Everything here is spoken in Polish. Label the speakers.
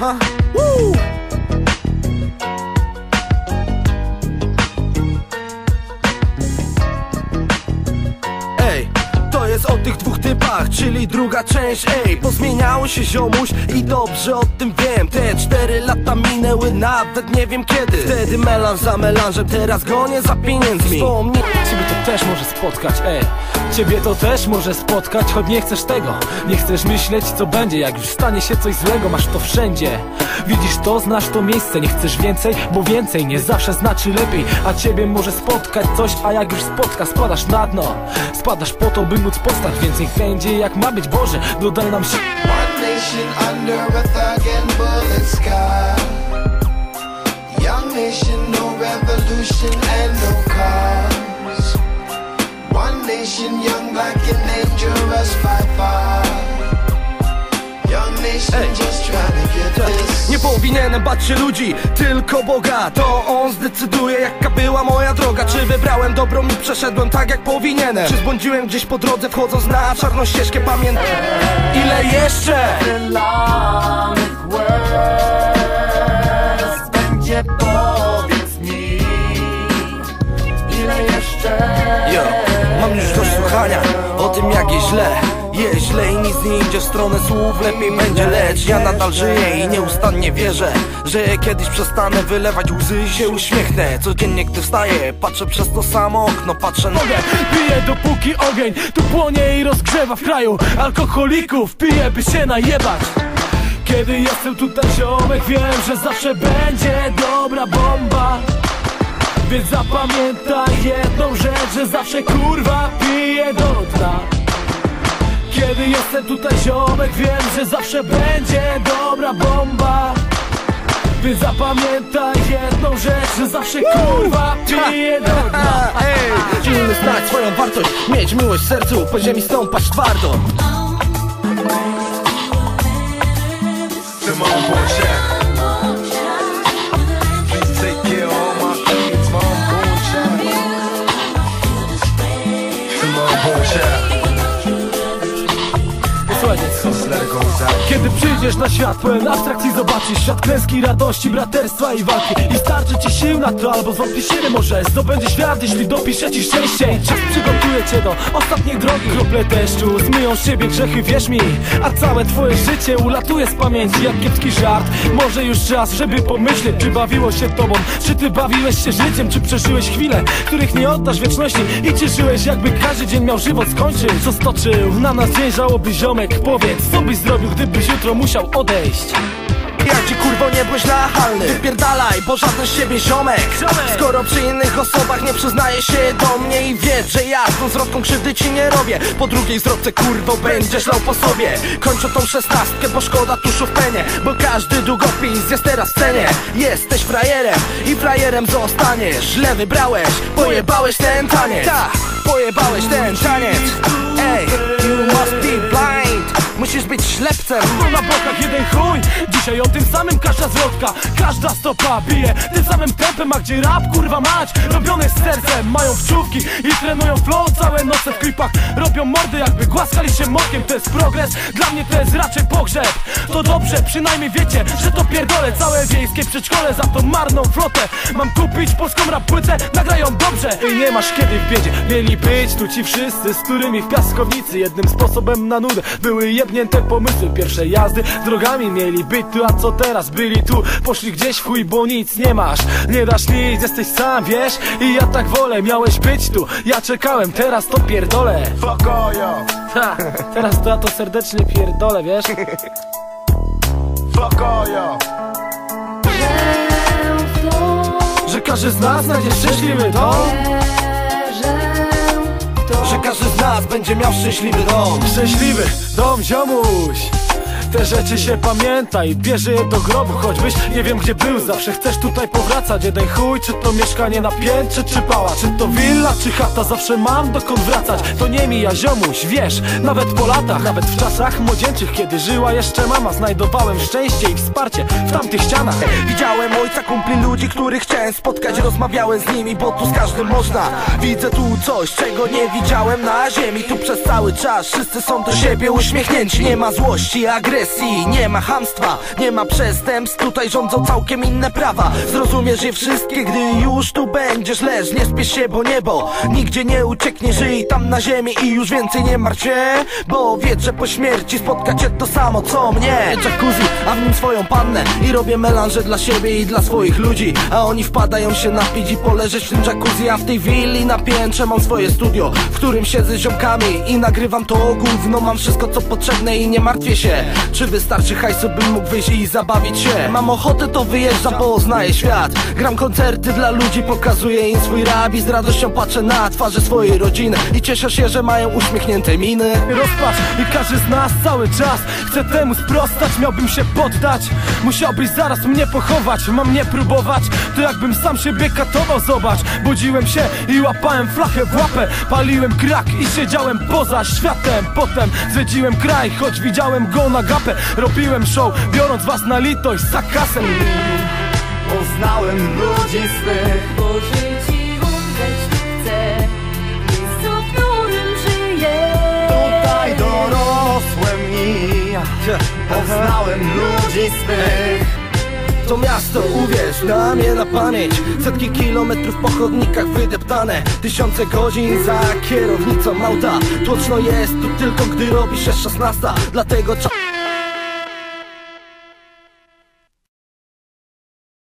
Speaker 1: Aha. Woo! Ej, to jest o tych dwóch typach, czyli druga część. Ej, pozmieniało się ziomuś i dobrze o tym wiem. Te 4 lata minęły, nawet nie wiem kiedy. Wtedy melanż za melanżem, teraz gonię za pieniędzmi.
Speaker 2: Ciebie to też może spotkać, ej. Ciebie to też może spotkać, choć nie chcesz tego. Nie chcesz myśleć co będzie, jak już stanie się coś złego. Masz to wszędzie, widzisz to, znasz to miejsce. Nie chcesz więcej, bo więcej nie zawsze znaczy lepiej. A ciebie może spotkać coś, a jak już spotka, spadasz na dno. Spadasz po to, by móc powstać. Więcej będzie jak ma być, Boże, dodaj nam się.
Speaker 3: One nation under a thug and bullet sky. Young nation, no revolution and no cause. One nation, young, black and dangerous by far. Young nation, just trying to get this.
Speaker 1: Nie powinienem bać się ludzi, tylko Boga. To On zdecyduje, jaka była moja droga. Czy wybrałem dobrą i przeszedłem tak jak powinienem? Czy zbłądziłem gdzieś po drodze, wchodząc na czarną ścieżkę? Pamiętam, ile jeszcze
Speaker 3: będzie, powiedz mi, ile jeszcze?
Speaker 1: Yo, mam już dość słuchania o tym jak jest źle. Jest źle i nic nie idzie w stronę słów, lepiej będzie, lecz ja nadal żyję i nieustannie wierzę, że kiedyś przestanę wylewać łzy i się uśmiechnę. Codziennie gdy wstaję, patrzę przez to samo okno, patrzę na...
Speaker 2: Piję dopóki ogień tu płonie i rozgrzewa w kraju alkoholików. Piję by się najebać. Kiedy jestem tutaj ziomek, wiem, że zawsze będzie dobra bomba. Więc zapamiętaj jedną rzecz, że zawsze kurwa piję do dna. Kiedy jestem tutaj ziomek, wiem, że zawsze będzie dobra bomba. Więc zapamiętaj jedną rzecz, że zawsze kurwa piję do dna.
Speaker 1: Silny znać swoją wartość, mieć miłość w sercu, po ziemi stąpać twardo.
Speaker 2: Kiedy przyjdziesz na świat pełen abstrakcji, zobaczysz świat klęski, radości, braterstwa i walki. I starczy ci sił na to, albo zwątpisz siebie, może zdobędzie świat, jeśli dopisze ci szczęście. Czas przygotuje cię do ostatniej drogi. Krople deszczu zmyją z siebie grzechy, wierz mi. A całe twoje życie ulatuje z pamięci jak kiepski żart. Może już czas, żeby pomyśleć, czy bawiło się tobą, czy ty bawiłeś się życiem, czy przeżyłeś chwile, których nie oddasz wieczności. I cieszyłeś, jakby każdy dzień miał żywot skończyć. Co stoczył na nas dzień żałoby, ziomek, powiedz, co byś zrobił, gdybyś jutro musiał odejść?
Speaker 1: Jak ci kurwo nie byłeś nachalny, wypierdalaj, bo żaden z siebie ziomek. Skoro przy innych osobach nie przyznaje się do mnie i wiedz, że ja z tą zwrotką krzywdy ci nie robię. Po drugiej zwrotce kurwo będziesz lał po sobie. Kończę tą 16, bo szkoda tuszu w penie, bo każdy długopis jest teraz w cenie. Jesteś frajerem i frajerem zostaniesz. Źle wybrałeś, pojebałeś ten taniec. Ta, pojebałeś ten taniec. Ej, you must be blind. Musisz być ślepcem.
Speaker 2: Tu na bokach jeden chuj. Dzisiaj o tym samym każda zwrotka, każda stopa bije tym samym tempem, a gdzie rap kurwa mać robione z sercem. Mają wczówki i trenują flow całe noce w klipach. Robią mordy jakby głaskali się mokiem. To jest progres, dla mnie to jest raczej pogrzeb. To dobrze, przynajmniej wiecie, że to pierdolę całe wiejskie przedszkole za tą marną flotę. Mam kupić polską rap płytę, nagrają dobrze i nie masz kiedy w biedzie. Mieli być tu ci wszyscy, z którymi w piaskownicy jednym sposobem na nudę były jebnięte pomysły. Pierwsze jazdy drogami mieli być tu, a co teraz? Byli tu, poszli gdzieś w chuj, bo nic nie masz. Nie dasz nic, jesteś sam, wiesz? I ja tak wolę, miałeś być tu, ja czekałem, teraz to pierdolę.
Speaker 3: Fuck all y'all.
Speaker 2: Ha, teraz to ja to serdecznie pierdolę, wiesz?
Speaker 3: Fuck all y'all.
Speaker 2: Że każdy z nas znajdzie szczęśliwy dom.
Speaker 1: Że każdy z nas będzie miał szczęśliwy dom.
Speaker 2: Szczęśliwy dom, ziomuś. Te rzeczy się pamiętaj, bierze je do grobu. Choćbyś nie wiem gdzie był, zawsze chcesz tutaj powracać. Jeden chuj, czy to mieszkanie na piętrze, czy pałac, czy to willa, czy chata, zawsze mam dokąd wracać. To nie mija ziomuś, wiesz, nawet po latach, nawet w czasach młodzieńczych, kiedy żyła jeszcze mama, znajdowałem szczęście i wsparcie w tamtych ścianach.
Speaker 1: Widziałem ojca, kumpli, ludzi, których chciałem spotkać. Rozmawiałem z nimi, bo tu z każdym można. Widzę tu coś, czego nie widziałem na ziemi. Tu przez cały czas wszyscy są do siebie uśmiechnięci. Nie ma złości, agresji agresji, nie ma chamstwa, nie ma przestępstw, tutaj rządzą całkiem inne prawa. Zrozumiesz je wszystkie, gdy już tu będziesz, lecz nie spiesz się, bo niebo nigdzie nie ucieknie. Żyj tam na ziemi i już więcej nie martw się, bo wiedz, że po śmierci spotka cię to samo co mnie. Jacuzzi, a w nim swoją pannę i robię melanże dla siebie i dla swoich ludzi, a oni wpadają się napić i poleżeć w tym jacuzzi. A w tej willi na piętrze mam swoje studio, w którym siedzę z ziomkami i nagrywam to gówno. Mam wszystko co potrzebne i nie martwię się, czy wystarczy hajsu, bym mógł wyjść i zabawić się. Mam ochotę, to wyjeżdżam, poznaję świat. Gram koncerty dla ludzi, pokazuję im swój rap i z radością patrzę na twarze swojej rodziny i cieszę się, że mają uśmiechnięte miny.
Speaker 2: Rozpacz i każdy z nas cały czas chce temu sprostać. Miałbym się poddać, musiałbyś zaraz mnie pochować. Mam nie próbować, to jakbym sam siebie katował. Zobacz, budziłem się i łapałem flachę w łapę. Paliłem crack i siedziałem poza światem. Potem zwiedziłem kraj, choć widziałem go na gapę. Robiłem show, biorąc was na litość za kasę.
Speaker 4: Poznałem ludzi swych,
Speaker 5: bo żyć i umrzeć chcę w miejscu, w którym żyję.
Speaker 4: tutaj dorosłem i poznałem ludzi swych.
Speaker 1: To miasto, uwierz, na mnie na pamięć. Setki kilometrów po chodnikach wydeptane, tysiące godzin za kierownicą auta. Tłoczno jest tu tylko, gdy robi się 16, dlatego